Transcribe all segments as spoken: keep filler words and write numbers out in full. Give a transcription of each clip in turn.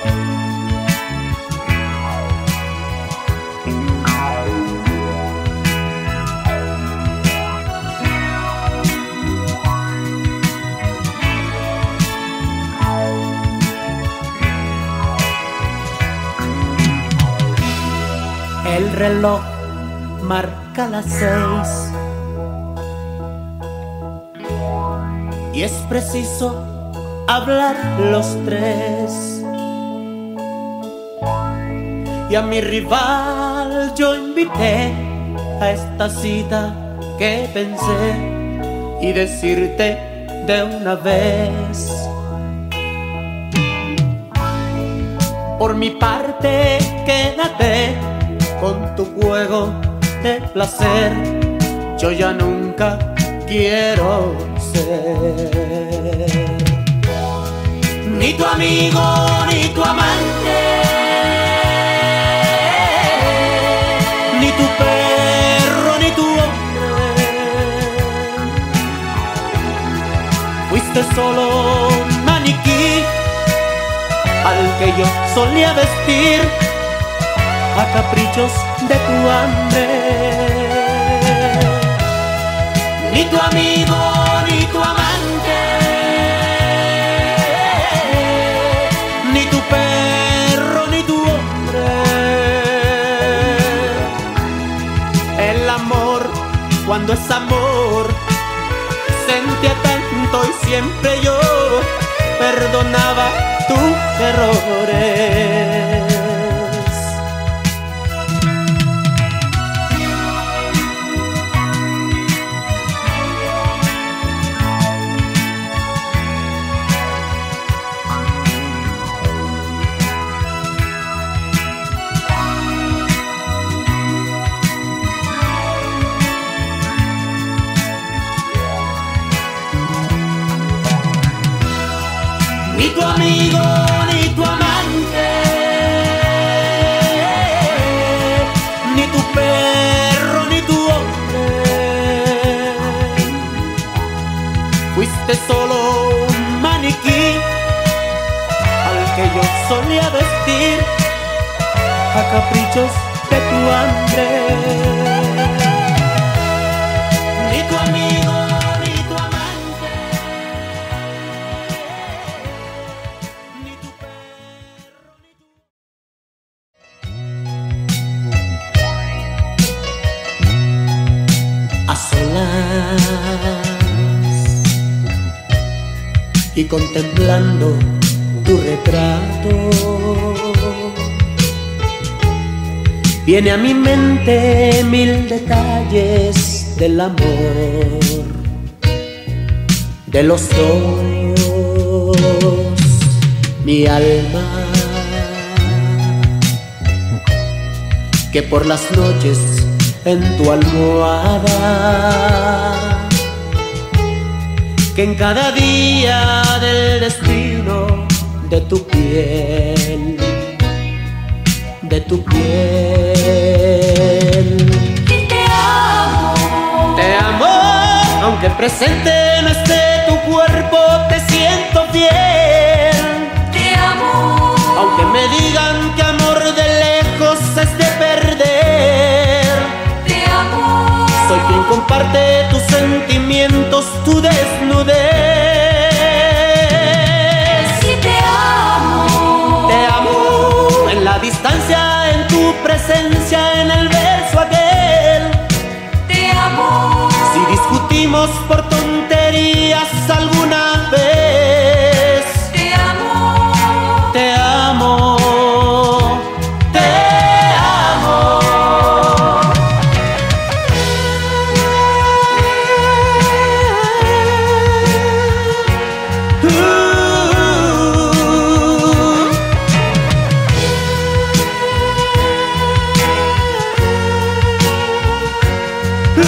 El reloj marca las seis y es preciso hablar los tres. Y a mi rival yo invité a esta cita que pensé y decirte de una vez. Por mi parte, quédate con tu juego de placer. Yo ya nunca quiero ser ni tu amigo ni tu amante, ni tu perro ni tu hombre. Fuiste solo un maniquí al que yo solía vestir a caprichos de tu hambre. Ni tu amigo ni tu amante, ni tu perro ni tu hombre. El amor, cuando es amor, sentía tanto y siempre yo perdonaba tus errores. Ni tu amigo ni tu amante, ni tu perro ni tu hombre. Fuiste solo un maniquí al que yo solía vestir a caprichos de tu hambre. Ni tu amigo ni tu amante, ni tu perro ni tu... A solas y contemplando tu retrato, viene a mi mente mil detalles del amor, de los sueños, mi alma, que por las noches en tu almohada, que en cada día del destino de tu piel, de tu piel. Y te amo, te amo, aunque presente no esté tu cuerpo, te siento fiel. te amo, Aunque me digan que amor de lejos es de perder, te amo, soy quien comparte tus sentimientos, tu desnudez. y te amo, Te amo en la distancia, en tu presencia, en el verso aquel. te amo, Si discutimos por tonterías alguna vez, te amo, te amo, te amo. Uh, uh,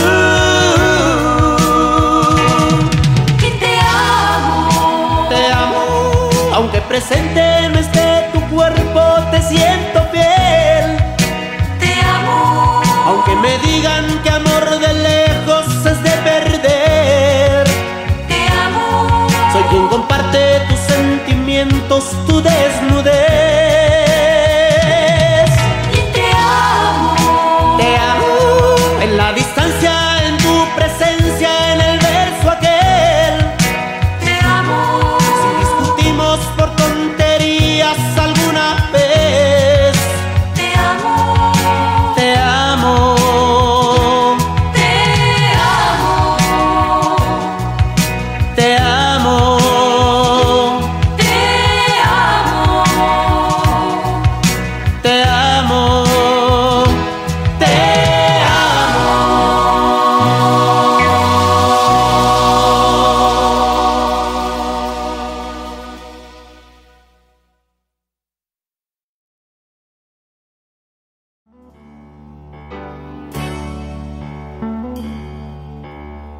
y te amo, Te amo, aunque presente no esté tu cuerpo, te siento fiel. te amo, Aunque me digan que amor de lejos es de perder, te amo, soy quien comparte tus sentimientos, tu desnudez.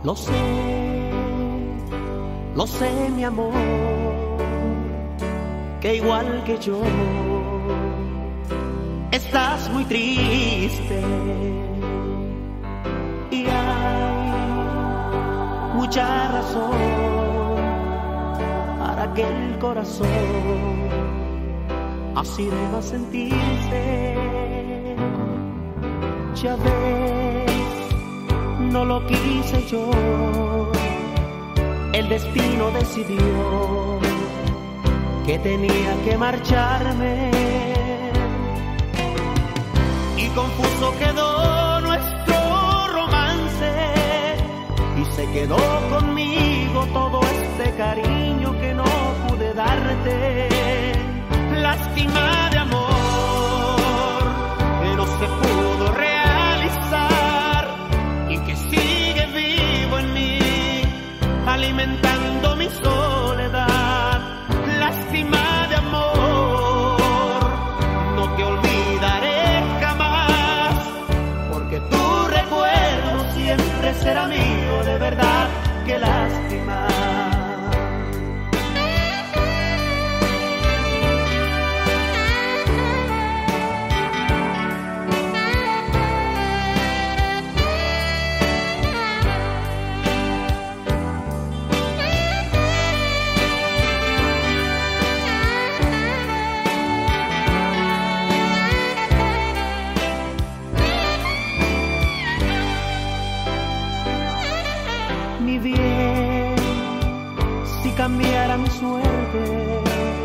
Lo sé, lo sé, mi amor, que igual que yo estás muy triste y hay mucha razón para que el corazón así deba sentirse. Ya ves, no lo quise yo, el destino decidió que tenía que marcharme. Y confuso quedó nuestro romance y se quedó conmigo todo este cariño que no pude darte. Lástima de amor que no se pudo realizar y que sigue vivo en mí, alimentando mi soledad. Lástima de amor, no te olvidaré jamás, porque tu recuerdo siempre será mío, de verdad, qué lástima. Bien, si cambiara mi suerte,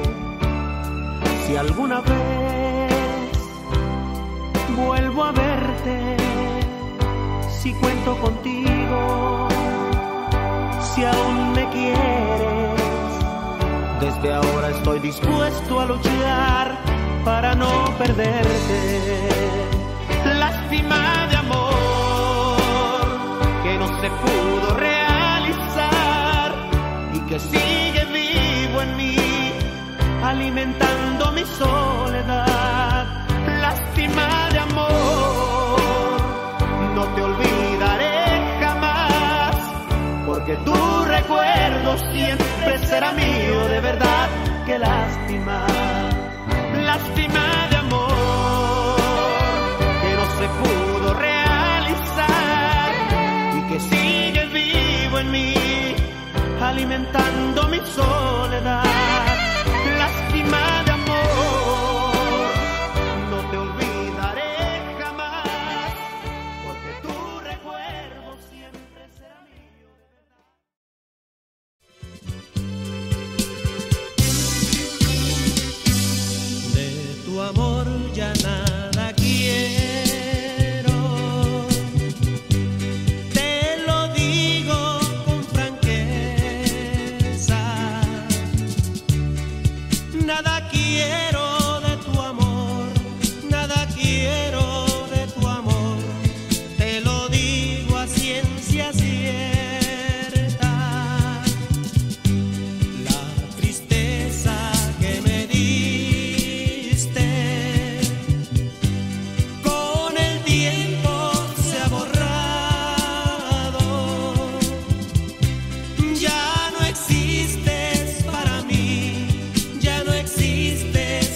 si alguna vez vuelvo a verte, si cuento contigo, si aún me quieres, desde ahora estoy dispuesto a luchar para no perderte. Lástima de amor que no se pudo realizar y que sigue vivo en mí, alimentando mi soledad. Lástima de amor, no te olvidaré jamás, porque tu recuerdo siempre será mío, de verdad, qué lástima. Lástima de amor que no se pudo realizar y que sigue vivo en mí, alimentando mi soledad. Lástima de amor, no te olvidaré jamás, porque tu recuerdo siempre será mío, de verdad. De tu amor ya nada quiero, te lo digo con franqueza. Nada quiero de tu amor, nada quiero de tu amor, te lo digo a ciencia cierta. La tristeza que me diste con el tiempo se ha borrado, ya no existes para mí, ya no existes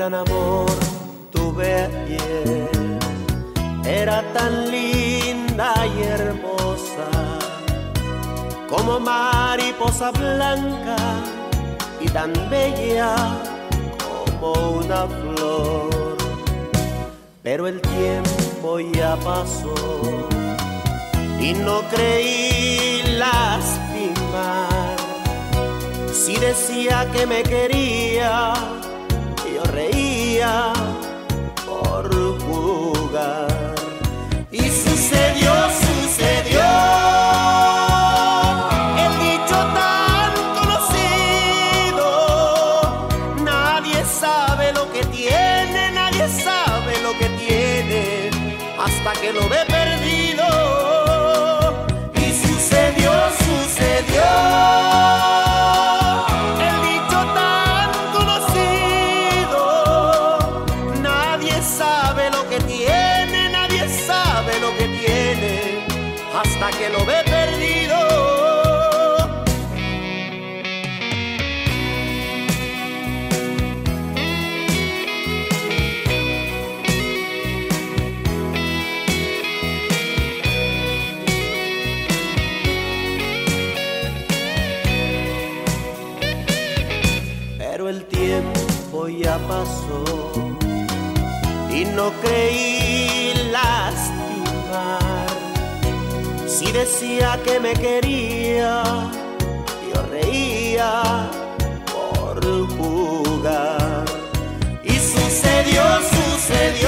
gran amor tuve ayer, era tan linda y hermosa, como mariposa blanca y tan bella como una flor. Pero el tiempo ya pasó y no creí lastimar. Si decía que me quería, yo reía por jugar. Y sucedió, sucedió el dicho tan conocido: nadie sabe lo que tiene, nadie sabe lo que tiene hasta que lo ve perdido. Y sucedió, sucedió el dicho tan conocido: nadie sabe lo que tiene, nadie sabe lo que tiene hasta que lo ve perdido. Pero el tiempo ya pasó y no creí lastimar. Si decía que me quería, yo reía por jugar. Y sucedió, sucedió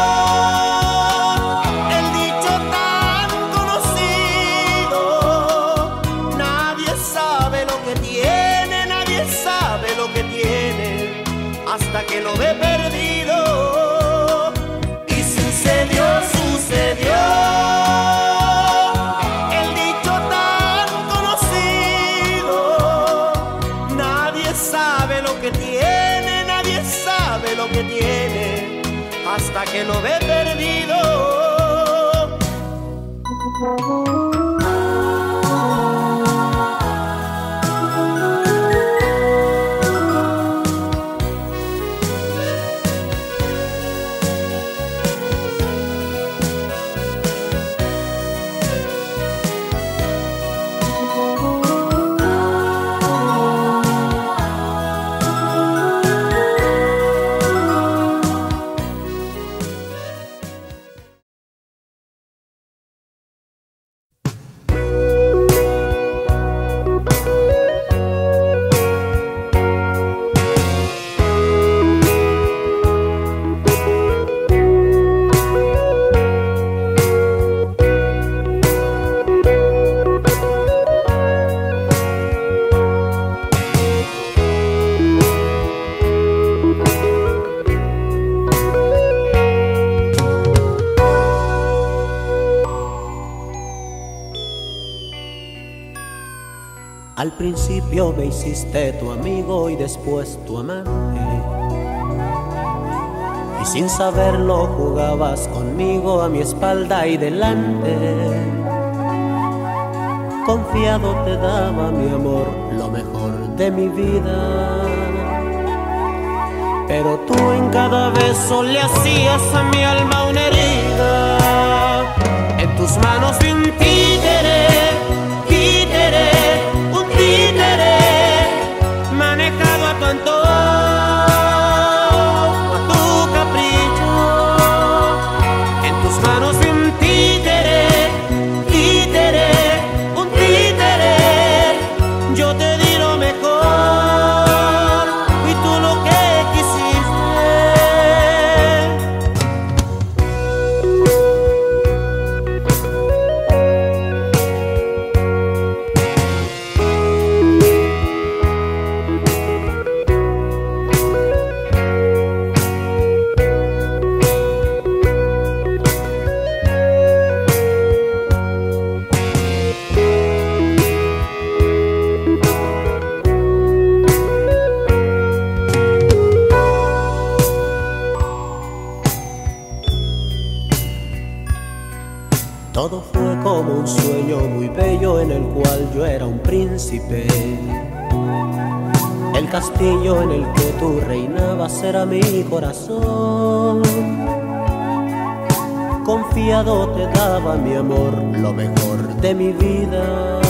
el dicho tan conocido: nadie sabe lo que tiene, nadie sabe lo que tiene hasta que lo ve perdido. Y sucedió, sucedió el dicho tan conocido: nadie sabe lo que tiene, nadie sabe lo que tiene hasta que lo ve perdido. Al principio me hiciste tu amigo y después tu amante, y sin saberlo jugabas conmigo a mi espalda y delante. Confiado te daba mi amor, lo mejor de mi vida, pero tú en cada beso le hacías a mi alma una herida. En tus manos vi un títere, títere, manejado a tu antojo, a tu capricho. En tus manos vi un títere, títere, un títere. Yo te di lo mejor y tú lo que Todo fue como un sueño muy bello en el cual yo era un príncipe. El castillo en el que tú reinabas era mi corazón. Confiado te daba mi amor, lo mejor de mi vida.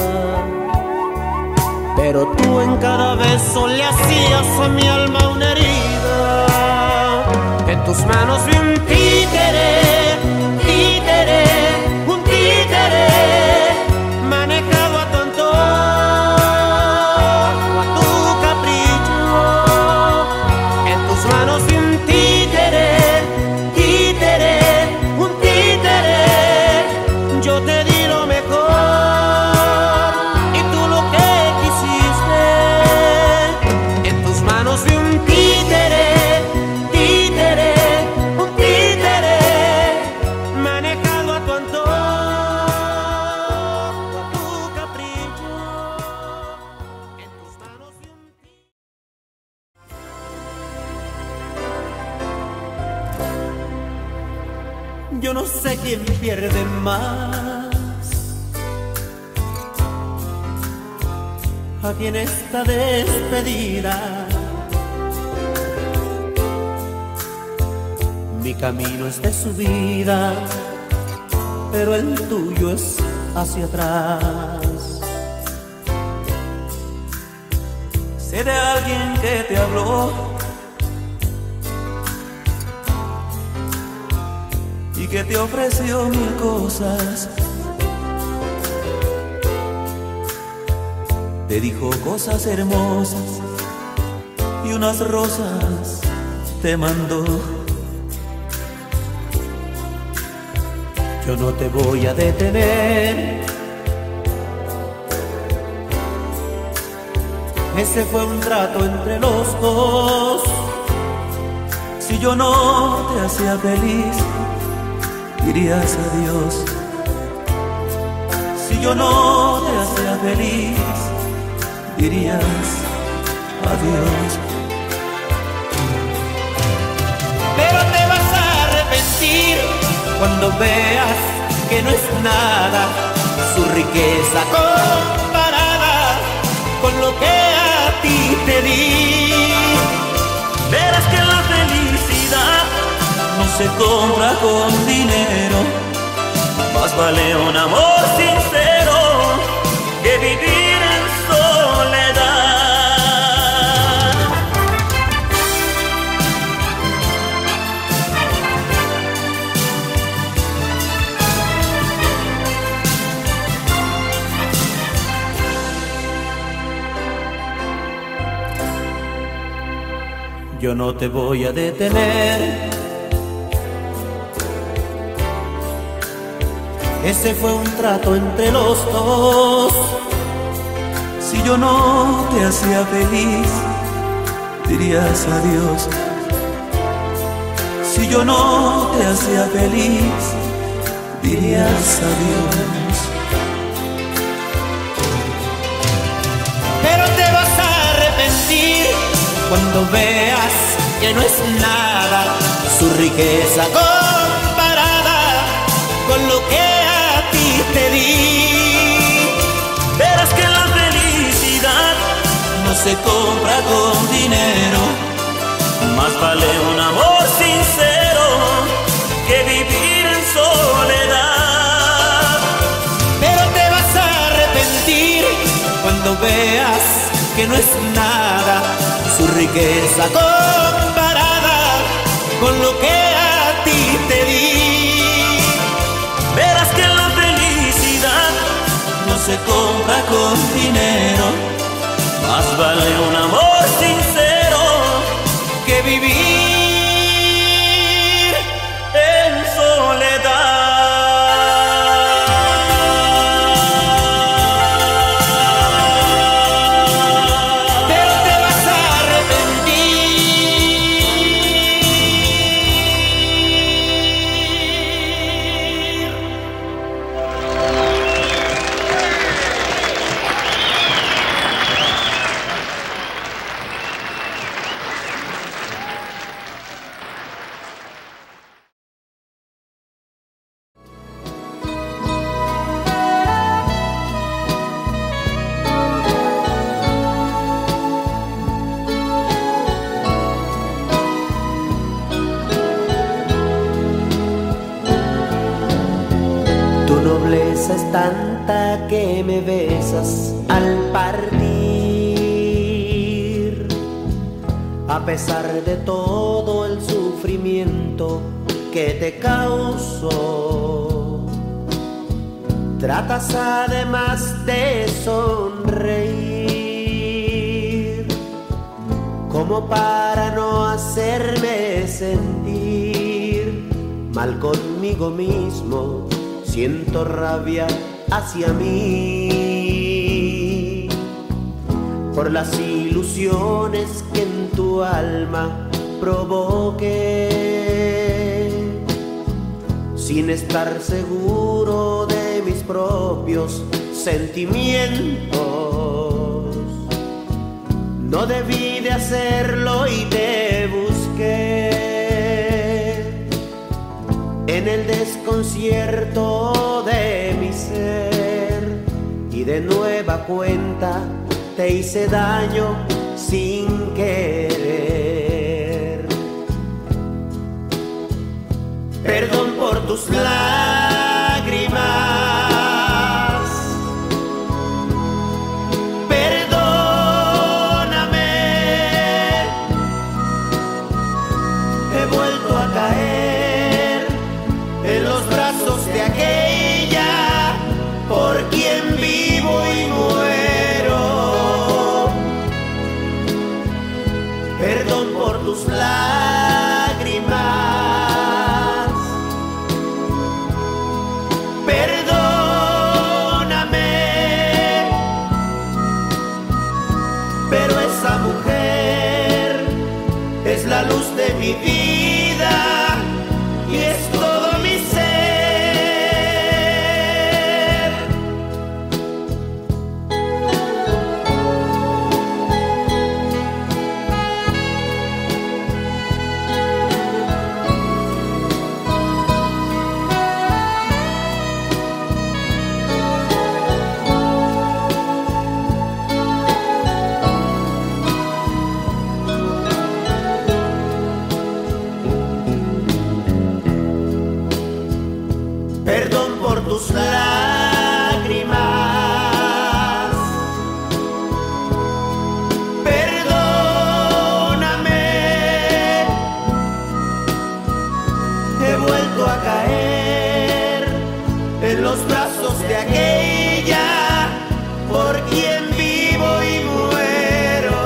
Pero tú en cada beso le hacías a mi alma una herida. En tus manos vi un títere, títere, un títere, manejado a tu antojo, a tu capricho. En tus manos vi un títere, títere, un títere. Yo te di lo mejor y tú lo que quisiste. En tus manos vi un títere, títere, un títere, manejado a tu antojo, a tu capricho. En tus manos vi un títere. Yo no sé quién pierde más aquí en esta despedida. Mi camino es de subida, pero el tuyo es hacia atrás. Sé de alguien que te habló y que te ofreció mil cosas. Te dijo cosas hermosas y unas rosas te mandó. Yo no te voy a detener. Ese fue un trato entre los dos. Si yo no te hacía feliz, dirías adiós. Si yo no te hacía feliz, dirías adiós. Pero te vas a arrepentir cuando veas que no es nada su riqueza comparada con lo que a ti te di. Verás que la felicidad no se compra con dinero. Más vale un amor sincero que vivir en soledad. Yo no te voy a detener. Ese fue un trato entre los dos. Si yo no te hacía feliz, dirías adiós. Si yo no te hacía feliz, dirías adiós. Pero te vas a arrepentir cuando veas que no es nada su riqueza comparada con lo que a ti te di. Verás que la felicidad no se compra con dinero. Más vale un amor sincero que vivir en soledad. Pero te vas a arrepentir cuando veas que no es nada su riqueza comparada con lo que a ti te di. Verás que la felicidad no se compra con dinero. Más vale un amor sincero que vivir en soledad. Pero te vas a arrepentir. nobleza es tanta que me besas al partir, a pesar de todo el sufrimiento que te causo. Tratas además de sonreír, como para no hacerme sentir mal conmigo mismo. Siento rabia hacia mí por las ilusiones que en tu alma provoqué, sin estar seguro de mis propios sentimientos. No debí de hacerlo y te busqué en el desconcierto de mi ser, y de nueva cuenta te hice daño sin querer. Perdón por tus lágrimas, perdóname, he vuelto a caer en los brazos de aquella por quien vivo y muero. Perdón por tus lágrimas, perdóname, pero esa mujer es la luz de mi vida y es todo mi ser. Perdón por tus lágrimas, perdóname, he vuelto a caer en los brazos de aquella por quien vivo y muero.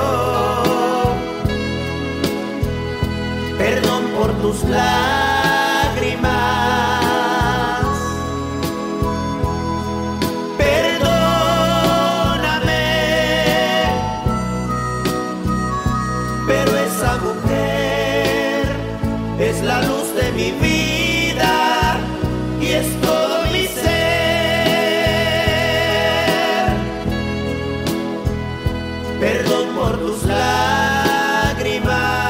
Perdón por tus lágrimas, es la luz de mi vida y es todo mi ser. Perdón por tus lágrimas.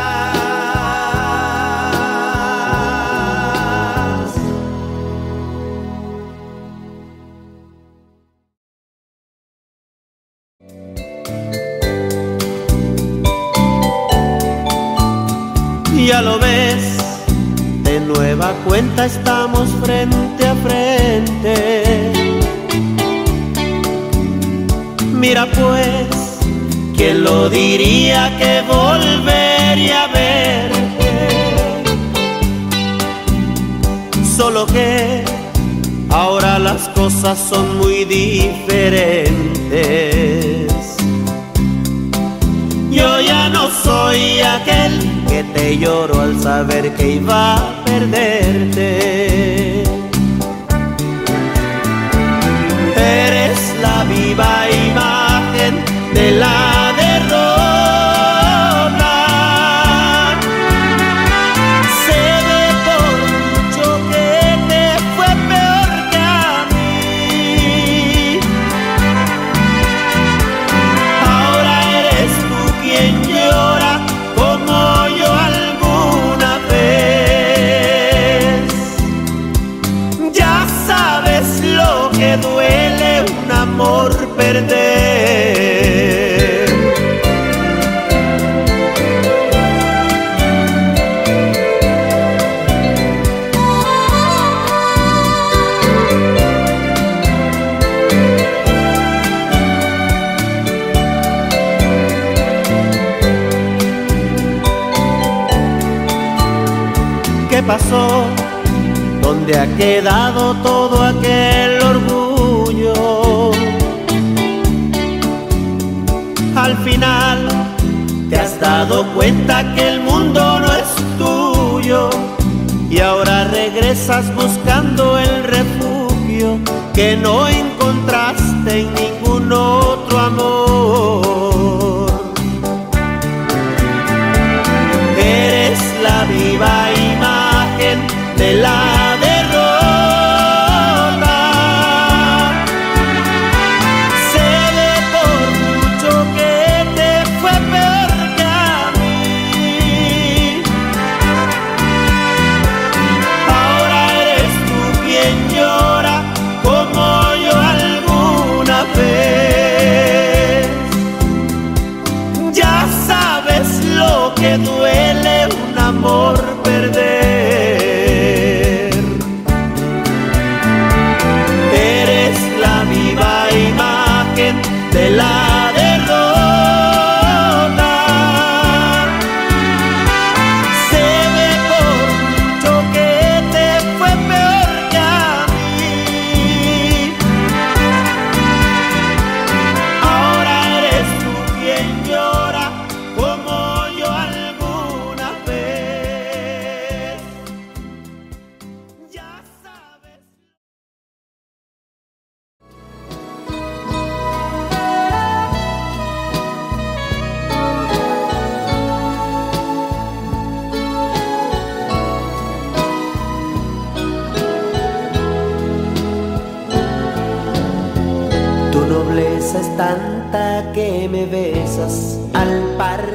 Ya lo ves, de nueva cuenta estamos frente a frente. Mira pues, ¿quién lo diría que volvería a verte? Solo que ahora las cosas son muy diferentes. Yo ya no soy aquel que te lloró al saber que iba a perderte. Eres la viva imagen de la derrota. Sé de por mucho que te fue peor que a mí. Ahora eres tú quien llora como yo alguna vez. Ya sabes lo que duele un amor perder. pasó? ¿Dónde ha quedado todo aquel orgullo? Al final te has dado cuenta que el mundo no es tuyo y ahora regresas buscando el refugio que no encontraste en ningún otro amor. Eres la viva imagen de la derrota. Sé de por mucho que te fue peor que a mí. Ahora eres tú quien llora como yo alguna vez. Ya sabes lo que duele un amor perder. Eres la viva imagen de la derrota. Sé de por mucho que te fue peor que a mí. Ahora eres tú quien llora como yo alguna vez. Ya sabes. Tu nobleza es tanta que me besas al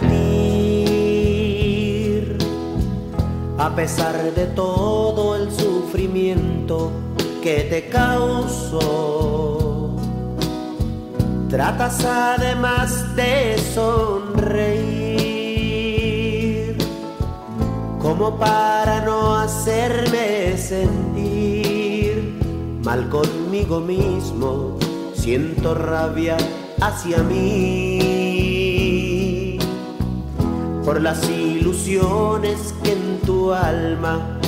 partir. A pesar de todo el sufrimiento que te causó, tratas además de sonreír, como para no hacerme sentir mal conmigo mismo. Siento rabia hacia mí por las ilusiones que en tu alma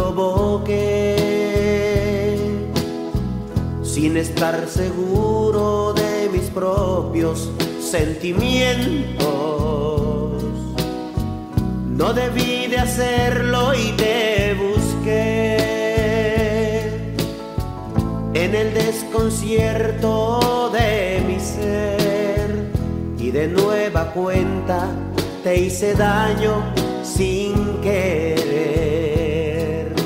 provoqué, sin estar seguro de mis propios sentimientos. No debí de hacerlo y te busqué en el desconcierto de mi ser, y de nueva cuenta te hice daño sin querer.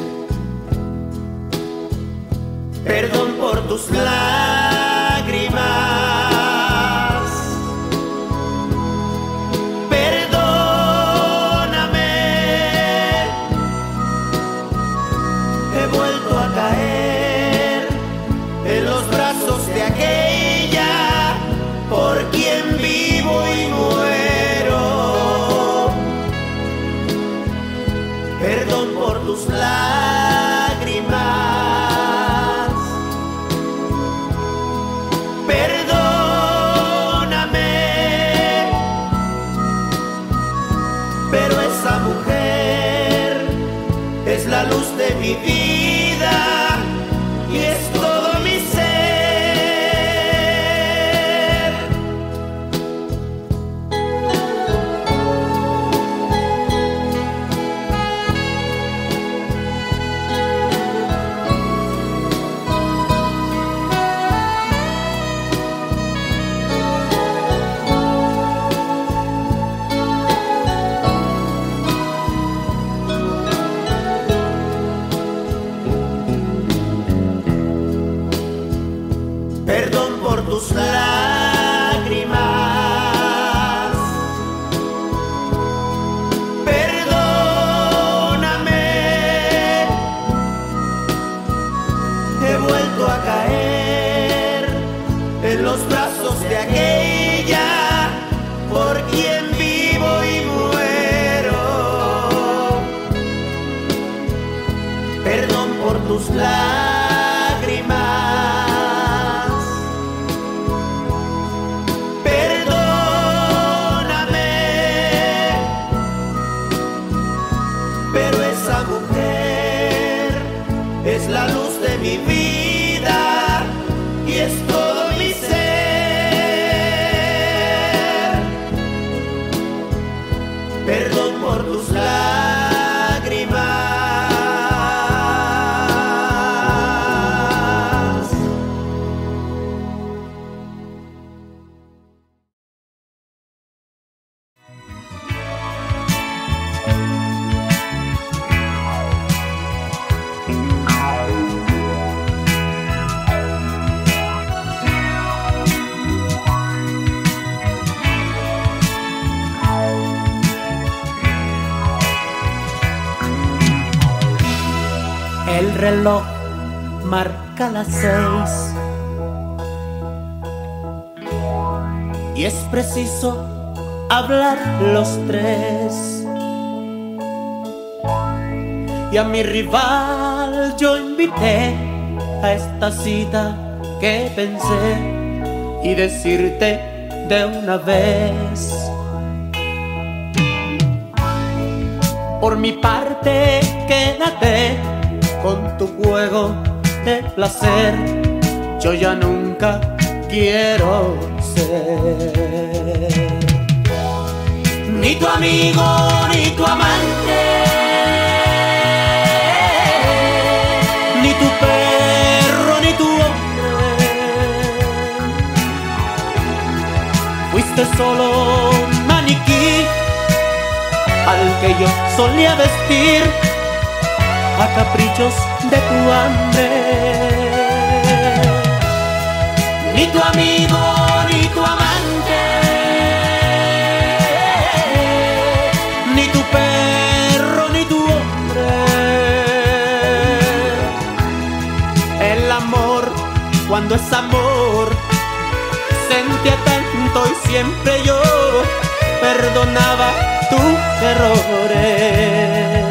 Perdón por tus lágrimas, perdóname. He vuelto a caer en los brazos de aquella por quien vivo y muero. Perdón por tus lágrimas, perdóname. Pero esa mujer es la luz de mi vida y es todo mi ser. Perdón por tus lágrimas, perdóname. He vuelto a caer en los brazos de aquella por quien vivo y muero. Perdón por tus lágrimas, pero esa mujer reloj marca las seis y es preciso hablar los tres. Y a mi rival yo invité a esta cita que pensé y decirte de una vez. Por mi parte, quédate con tu juego de placer. Yo ya nunca quiero ser ni tu amigo ni tu amante, ni tu perro ni tu hombre. Fuiste solo un maniquí al que yo solía vestir a caprichos de tu hambre. Ni tu amigo ni tu amante, ni tu perro ni tu hombre. El amor, cuando es amor, sentía tanto y siempre yo perdonaba tus errores.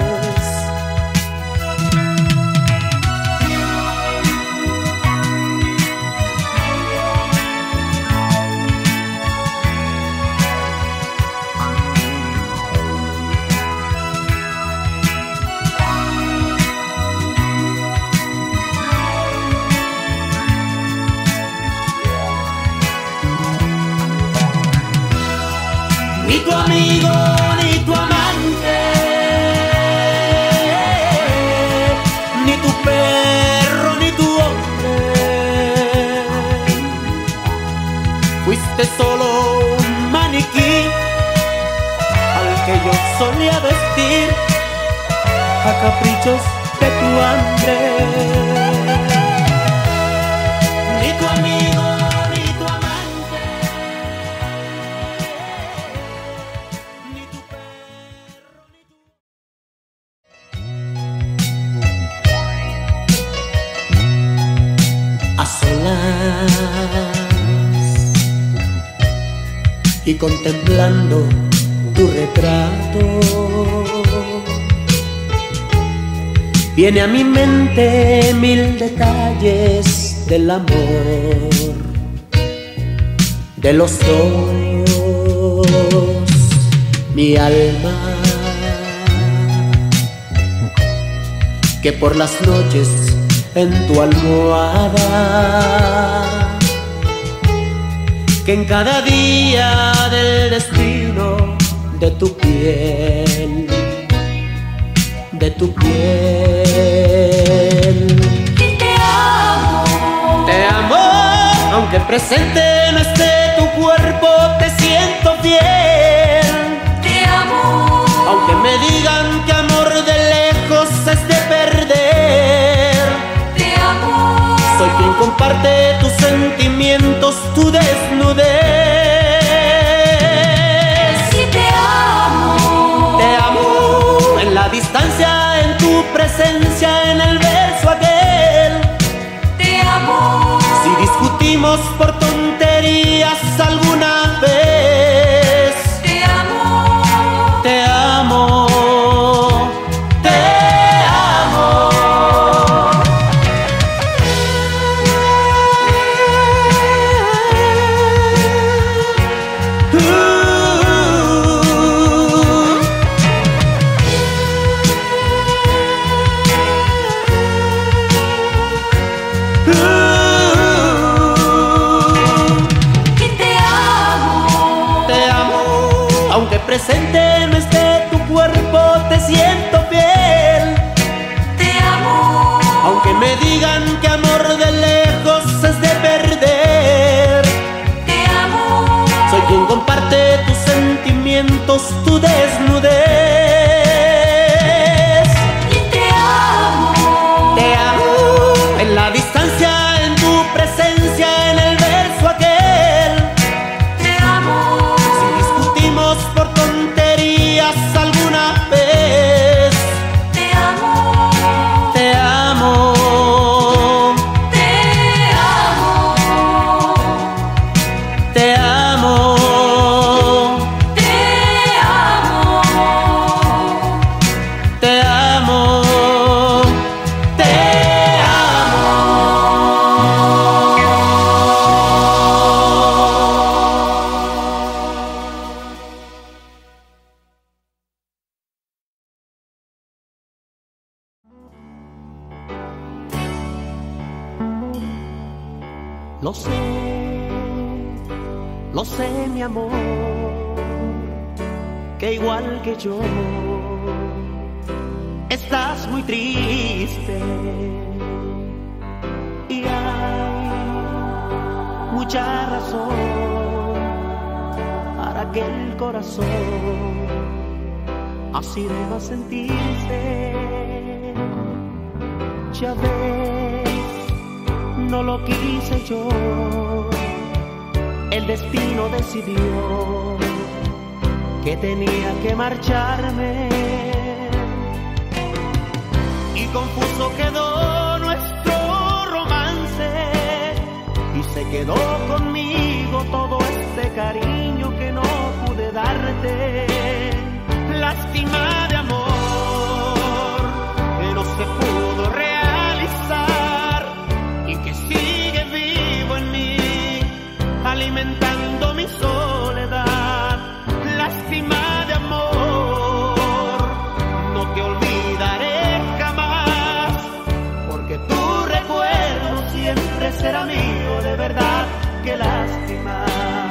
Ni tu amigo ni tu amante, ni tu perro ni tu hombre. Fuiste solo un maniquí al que yo solía vestir a caprichos de tu hambre. Ni tu amigo ni tu amante, ni tu perro ni tu... A solas y contemplando tu retrato, viene a mi mente mil detalles del amor, de los sueños, mi alma, que por las noches en tu almohada, que en cada día del destino de tu piel, de tu piel. Y te amo, Te amo, aunque presente no esté tu cuerpo, te siento fiel. te amo, Aunque me digan que amor de lejos es de perder, te amo, soy quien comparte tus sentimientos, tu desnudez. y te amo, Te amo en la distancia, en tu presencia, en el verso aquel. te amo, Si discutimos por tonterías alguna vez, te amo, te amo, te amo. y te amo, Te amo, aunque presente no esté tu cuerpo, te siento fiel. te amo, Aunque me digan que amor de lejos es de perder, te amo, soy quien comparte tus sentimientos, tu desnudez. y te amo, Te amo en la distancia, en tu presencia, en el verso aquel. te amo, Si discutimos por tonterías alguna vez, te amo, te amo. Lo sé, lo sé, mi amor, que igual que yo estás muy triste y hay mucha razón para que el corazón así deba sentirse. Ya ves, no lo quise yo, el destino decidió que tenía que marcharme. Y confuso quedó nuestro romance y se quedó conmigo todo este cariño que no pude darte. Lástima de amor que no se pudo realizar y que sigue vivo en mí, alimentando mi soledad. Lástima de amor, no te olvidaré jamás, porque tu recuerdo siempre será mío, de verdad, qué lástima.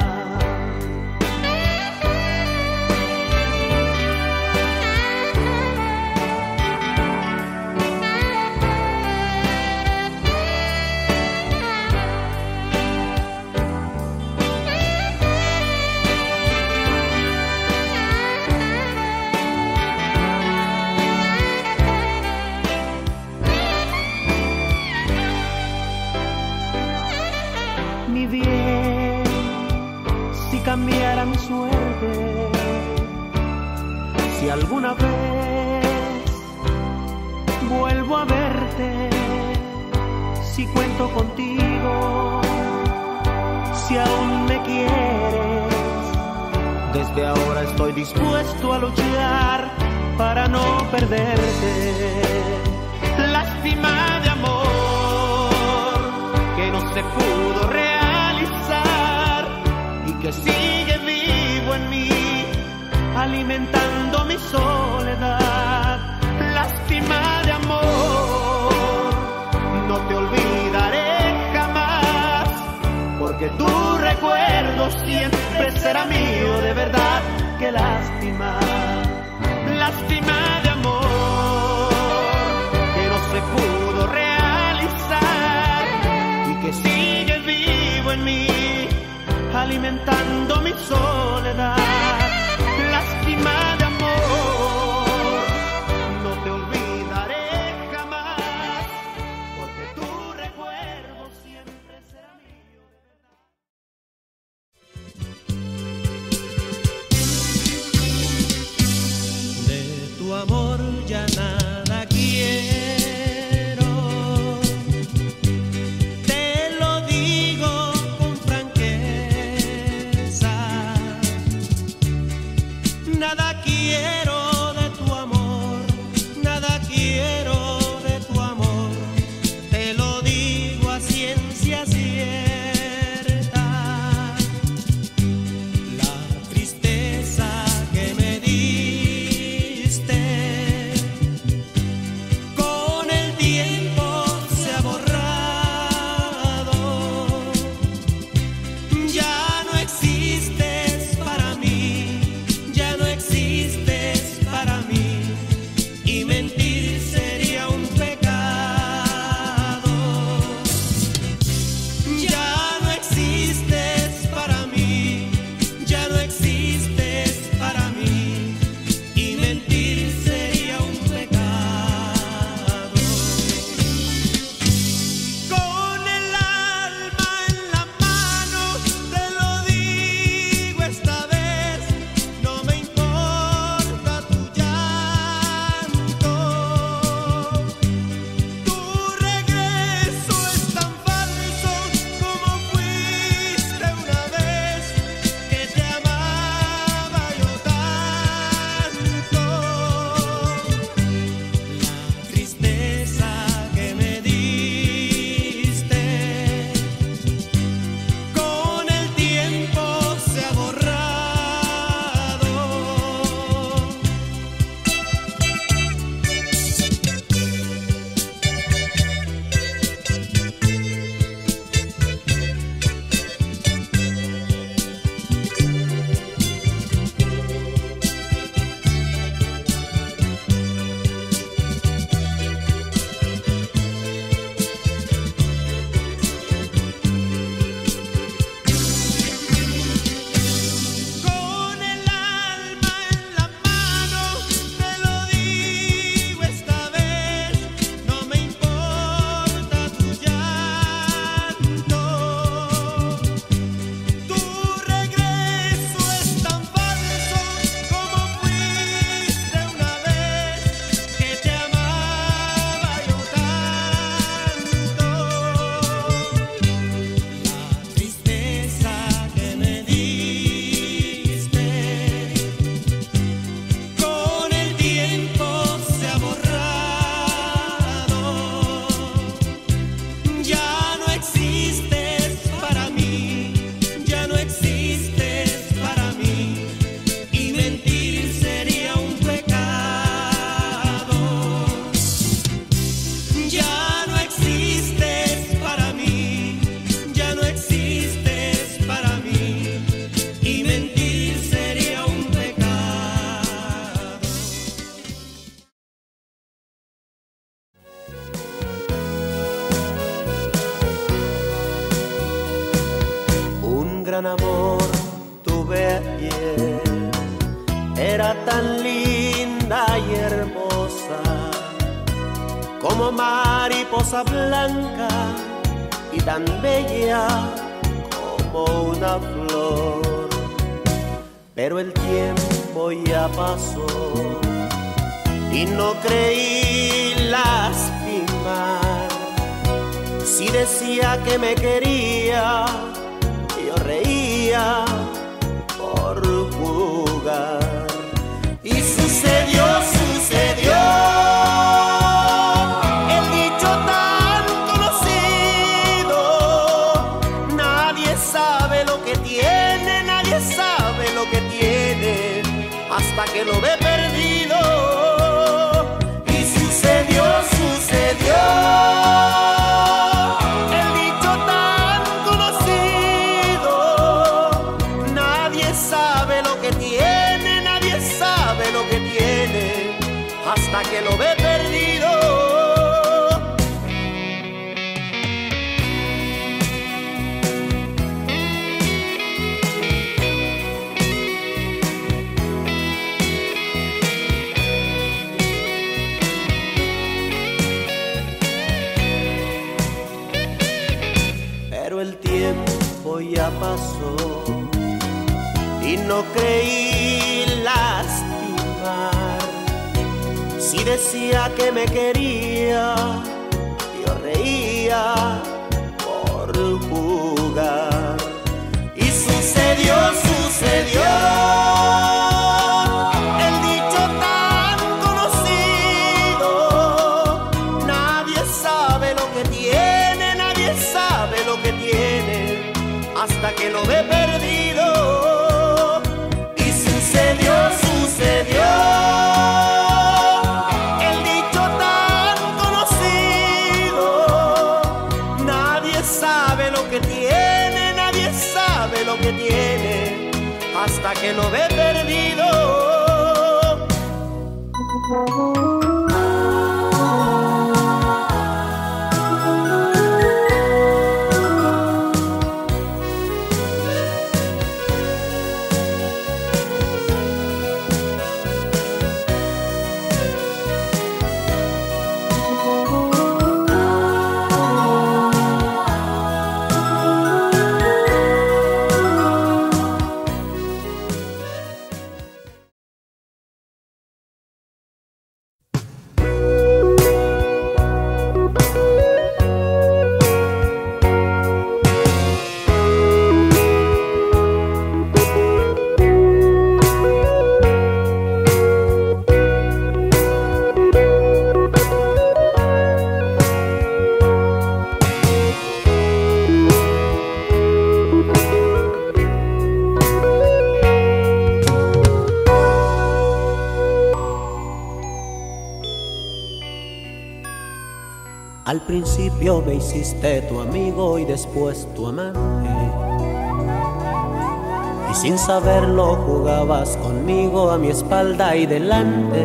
Cambiara mi suerte, si alguna vez vuelvo a verte, si cuento contigo, si aún me quieres, desde ahora estoy dispuesto a luchar para no perderte. Lástima de amor que no se pudo realizar y que sigue vivo en mí, alimentando mi soledad. Lástima de amor, no te olvidaré jamás, porque tu recuerdo siempre será mío, de verdad, qué lástima. Lástima de amor que no se pudo realizar y que sigue vivo en mí, alimentando mi soledad. Lástima de amor, no te olvidaré jamás, porque tu recuerdo siempre será mío, de verdad. De tu amor ya nada quiero, gran amor tuve ayer, era tan linda y hermosa, como mariposa blanca y tan bella como una flor. Pero el tiempo ya pasó y no creí lastimar. Si decía que me quería, yo reía por jugar. Y sucedió, sucedió el dicho tan conocido: nadie sabe lo que tiene, nadie sabe lo que tiene hasta que lo ve perdido. Y sucedió, sucedió el dicho tan conocido: nadie sabe lo que tiene, nadie sabe lo que tiene hasta que lo ve perdido. Pero el tiempo ya pasó y no creí lastimar. Si decía que me quería, yo reía por jugar. Y sucedió, sucedió el dicho tan conocido: nadie sabe lo que tiene, nadie sabe lo que tiene hasta que lo ve perdido. Y sucedió, sucedió el dicho tan conocido: nadie sabe lo que tiene, nadie sabe lo que tiene hasta que lo ve perdido. Al principio me hiciste tu amigo y después tu amante, y sin saberlo jugabas conmigo a mi espalda y delante.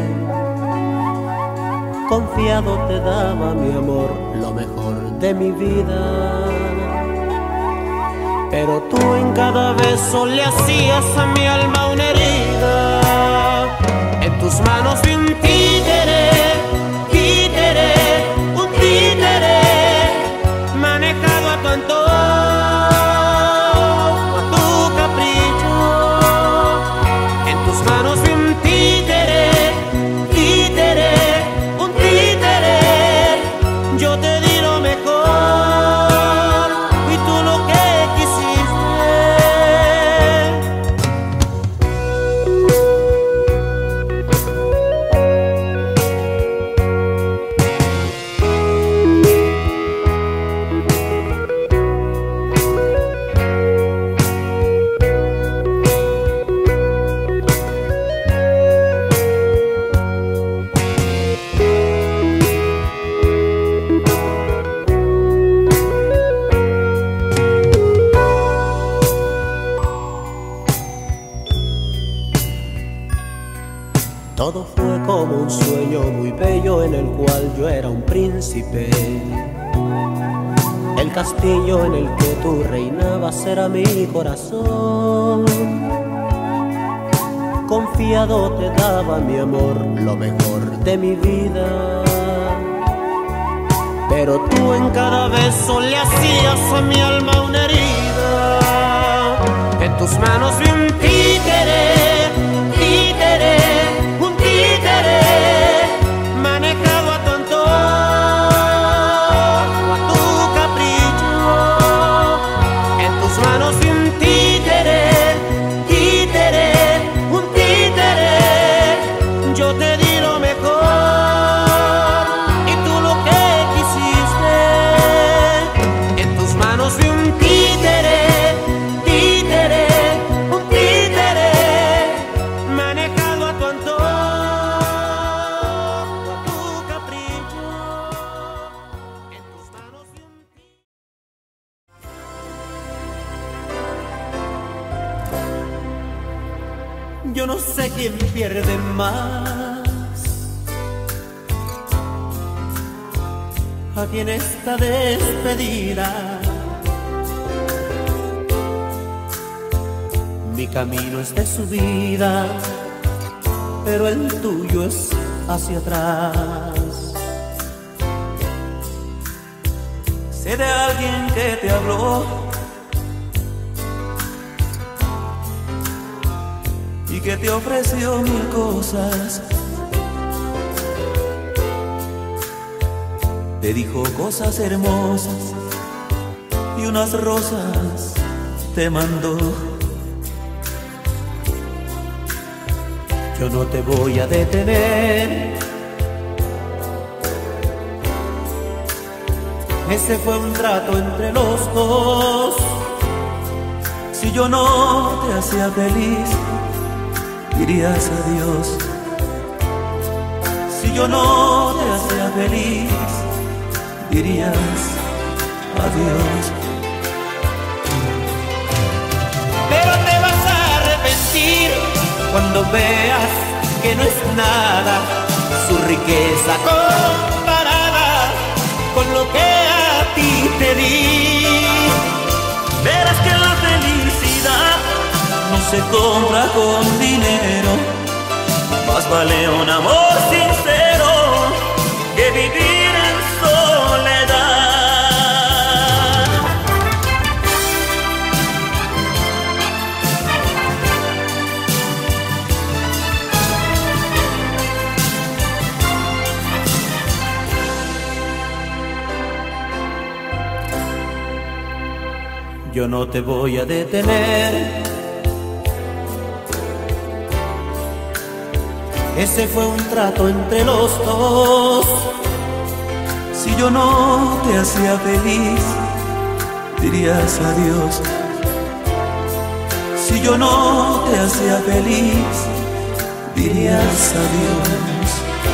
Confiado te daba mi amor, lo mejor de mi vida, pero tú en cada beso le hacías a mi alma una herida. En tus manos vi un títere, títere, manejado a tu antojo, a tu capricho. En tus manos vi un títere, títere, un títere. Yo te di lo mejor y tú lo que Todo fue como un sueño muy bello en el cual yo era un príncipe, el el castillo en el que tú reinabas era mi corazón. Confiado te daba mi amor, lo mejor de mi vida. Pero tú en cada beso le hacías a mi alma una herida. En tus manos vi un títere, títere, un títere, manejado a tu antojo, a tu capricho. En tus manos vi un títere, títere, un títere. Yo te di lo mejor y tú lo que quisiste. En tus manos vi un títere, títere, un títere, manejado a tu antojo, a tu capricho. En tus manos vi un títere. Yo no sé quién pierde más aquí en esta despedida. Mi camino es de subida, pero el tuyo es hacia atrás. Sé de alguien que te habló y que te ofreció mil cosas. Te dijo cosas hermosas y unas rosas te mandó. Yo no te voy a detener. Ese fue un trato entre los dos. Si yo no te hacía feliz, dirías adiós. Si yo no te hacía feliz, dirías adiós. Pero te vas a arrepentir cuando veas que no es nada su riqueza comparada con lo que a ti te di. Verás que la felicidad no se compra con dinero. Más vale un amor sincero que vivir en soledad. Yo no te voy a detener. Ese fue un trato entre los dos. Si yo no te hacía feliz, dirías adiós. Si yo no te hacía feliz, dirías adiós.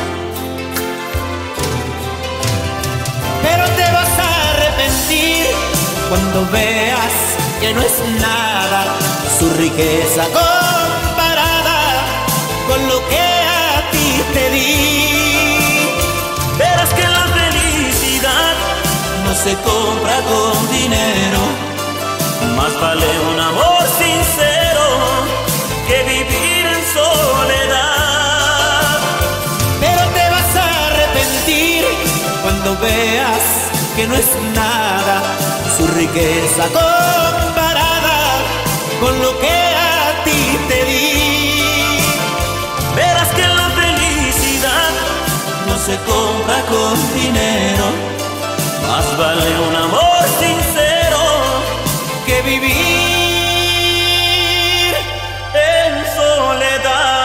Pero te vas a arrepentir cuando veas que no es nada su riqueza comparada con lo que a ti te di. Verás que la felicidad no se compra con dinero. Más vale un amor sincero que vivir en soledad. Pero te vas a arrepentir cuando veas que no es nada su riqueza comparada con lo que a ti te di. Verás que la felicidad no se compra con dinero. Más vale un amor sincero que vivir en soledad.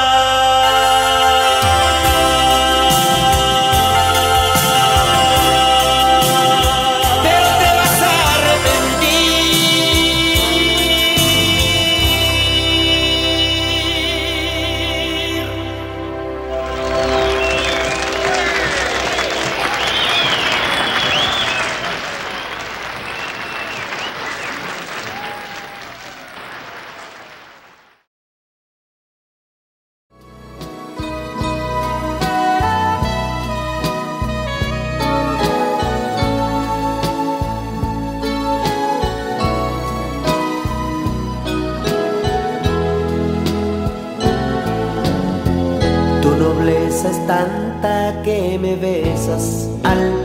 tristeza es tanta que me besas al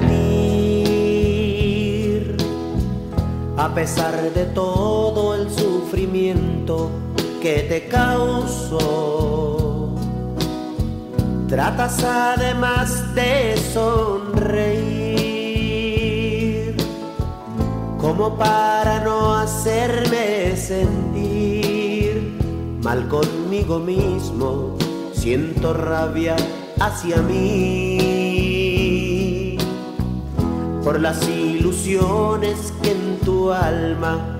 partir. A pesar de todo el sufrimiento que te causo, tratas además de sonreír, como para no hacerme sentir mal conmigo mismo. Siento rabia hacia mí por las ilusiones que en tu alma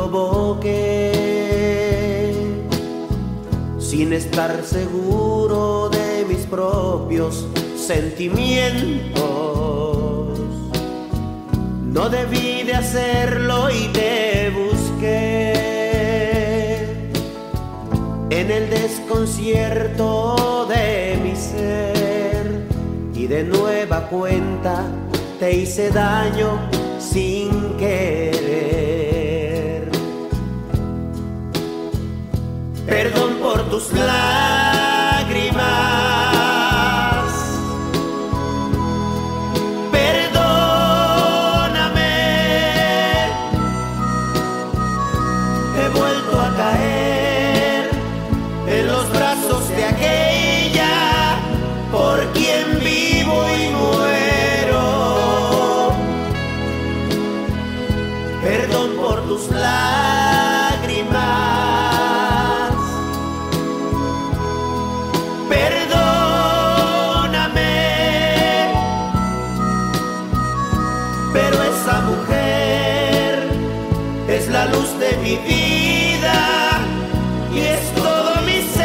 provoqué, sin estar seguro de mis propios sentimientos. No debí de hacerlo y te busqué en el desconcierto de mi ser, y de nueva cuenta te hice daño sin querer. Perdón por tus lágrimas, perdóname, he vuelto a caer en los brazos de aquella por quien vivo y muero. Perdón por tus lágrimas, perdóname, pero esa mujer es la luz de mi vida y es todo mi ser.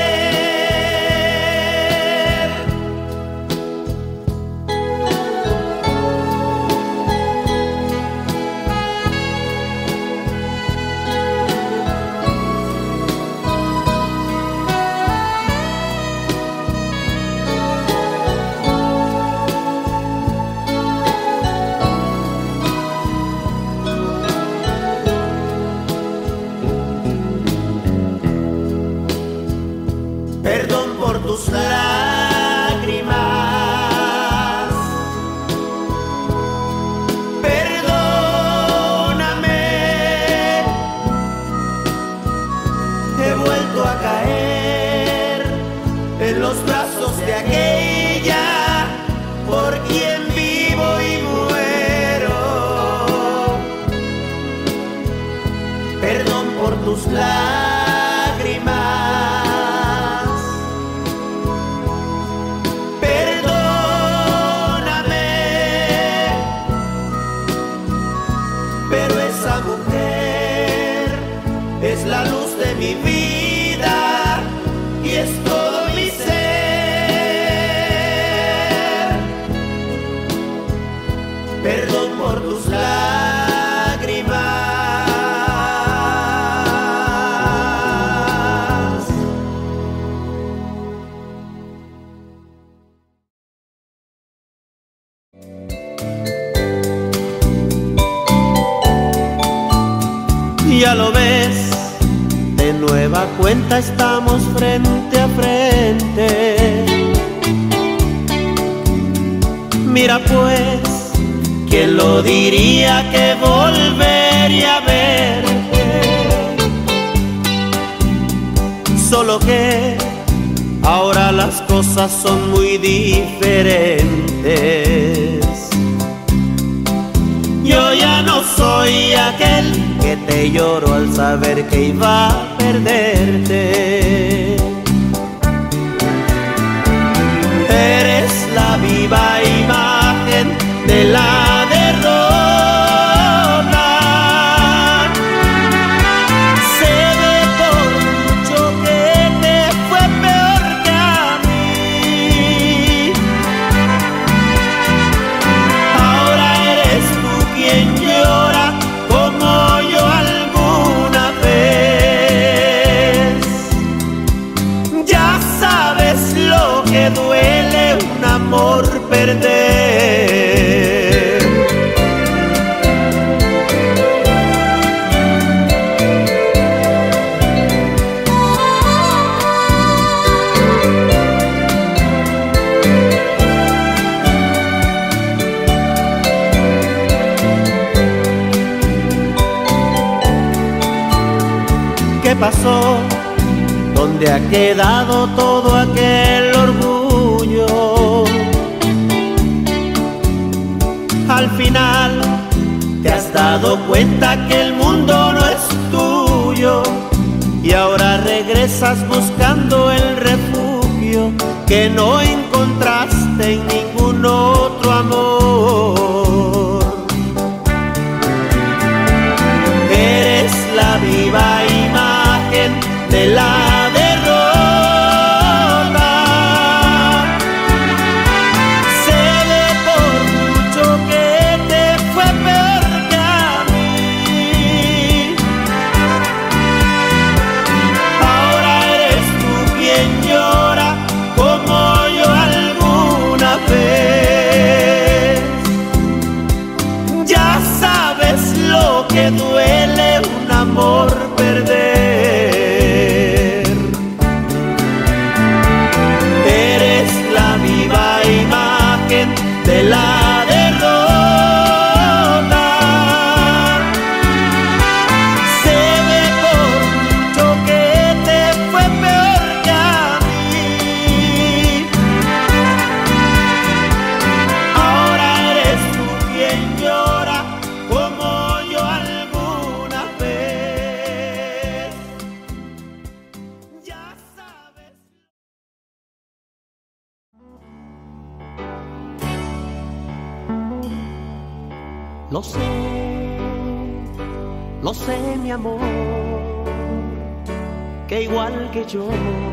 Perdón por tus lágrimas, perdóname, he vuelto a caer en los brazos de aquella por quien vivo y muero. Perdón por tus lágrimas, es la luz de mi vida y es todo mi ser. Perdón por tus lágrimas. Ya lo ves, de nueva cuenta estamos frente a frente. Mira pues, ¿quién lo diría que volvería a verte? Solo que ahora las cosas son muy diferentes. Yo ya no soy aquel que te lloró al saber que iba a perderte. Eres la viva imagen de la derrota. Sé de por mucho que te fue peor que a mí. Ahora eres tú quien llora como yo alguna vez. pasó? ¿Dónde ha quedado todo aquel orgullo? Al final te has dado cuenta que el mundo no es tuyo y ahora regresas buscando el refugio que no encontraste en ningún otro amor. Eres la viva imagen de la derrota. Sé de por mucho que te fue peor que a mí. Ahora eres tú quien llora como yo alguna vez. Ya sabes lo que duele un amor perder. Eres la viva imagen de la derrota. Sé de por mucho que te fue peor que a mí. Ahora eres tú quien llora como yo alguna vez. Ya sabes. Lo sé, lo sé, mi amor, que igual que yo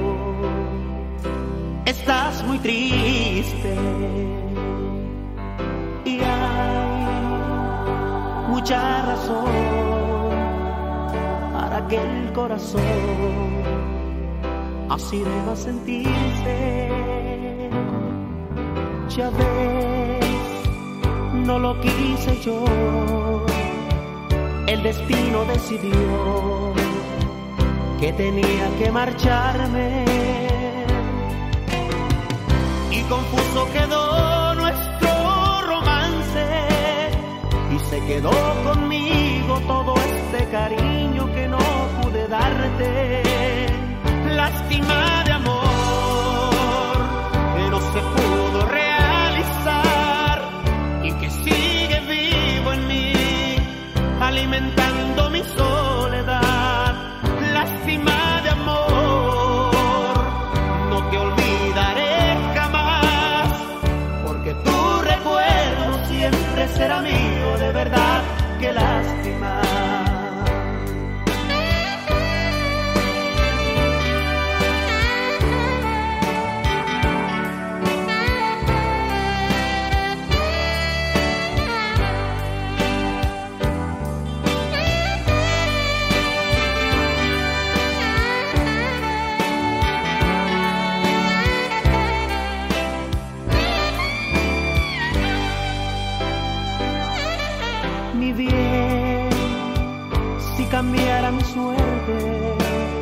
estás muy triste y hay mucha razón para que el corazón así deba sentirse. Ya ves, no lo quise yo, el destino decidió que tenía que marcharme y confuso quedó nuestro romance y se quedó conmigo todo este cariño que no pude darte. Lástima de amor que no se pudo realizar y que sigue vivo en mí, alimentando mi soledad. Lástima de amor, no te olvidaré jamás, porque tu recuerdo siempre será mío, de verdad, qué lástima. Mi bien, si cambiara mi suerte,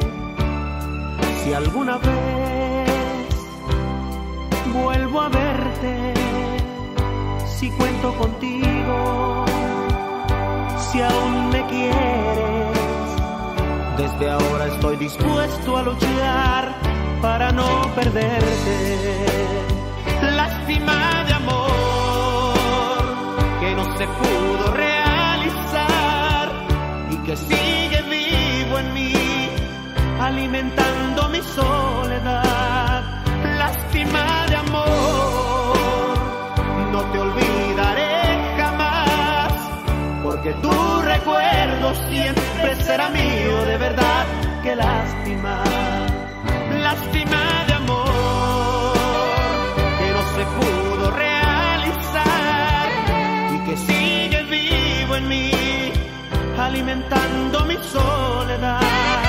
si alguna vez vuelvo a verte, si cuento contigo, si aún me quieres, desde ahora estoy dispuesto a luchar para no perderte. Lástima de amor que no se pudo realizar y que sigue vivo en mí, alimentando mi soledad. Lástima de amor, no te olvidaré jamás, porque tu recuerdo siempre será mío, de verdad, qué lástima. Lástima de amor que no se pudo realizar y que sigue vivo en mí, alimentando mi soledad.